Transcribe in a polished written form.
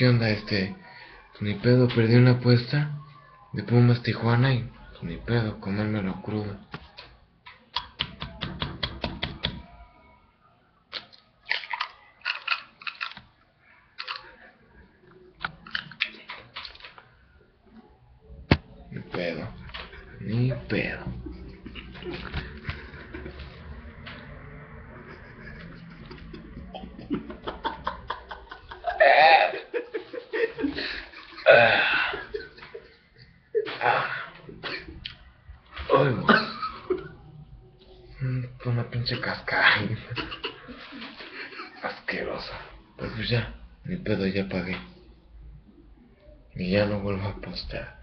¿Qué onda, Pues ni pedo, perdí una apuesta de Pumas Tijuana y pues ni pedo, comérmelo crudo. Ni pedo, ni pedo. Ay, una pinche cascada. Asquerosa. Pero pues ya, ni pedo, ya pagué. Y ya no vuelvo a apostar.